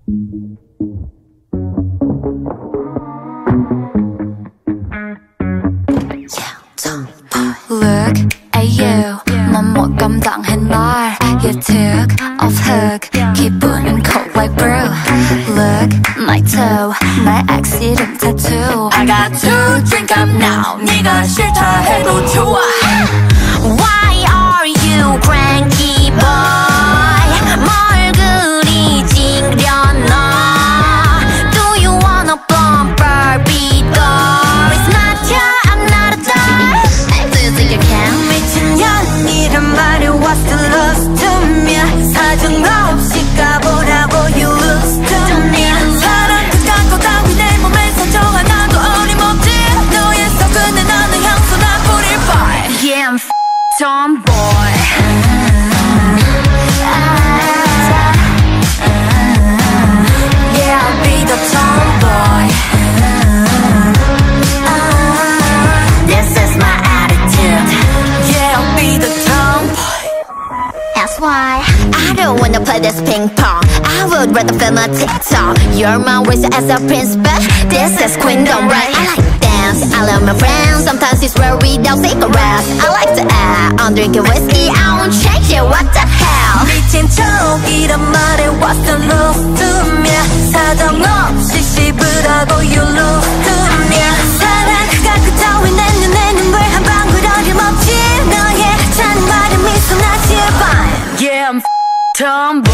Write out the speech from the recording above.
Look at you 넌 못 감당한 날 You took off hook 기분은 cold like brew Look my toe 날 ex 이름 tattoo I got to drink up now 네가 싫다 해도 좋아 Why are you cranky boy 뭘 그리 찡려나 Do you wanna bump Barbie doll It's not you I'm not a doll Do you think you can? 미친년이란 말이 what's the love to me 사정없이 까보라고 you lose to me 사랑 끝까고 따위 내 몸에 상처 하나도 어림없지 너의 속은에 나는 향수 나 뿌릴 뻔 Yeah I'm tomboy Yeah I'll be the tomboy This is my attitude Yeah I'll be the tomboy That's why I don't wanna play this ping pong I would rather film a TikTok You're my waist as a prince but this is queendom right I like dance, I love my friends Sometimes it's rare without cigarettes I like to act, I'm drinking whiskey I won't change it, what the hell 미친 척이란 말에 what's the love to me 사정없이 씹으라고 you lose to me 사랑 그가 그따위 내 눈에 눈물 한 방울 어림없지 너의 찬 말에 미소 나 제발 Yeah I'm tomboy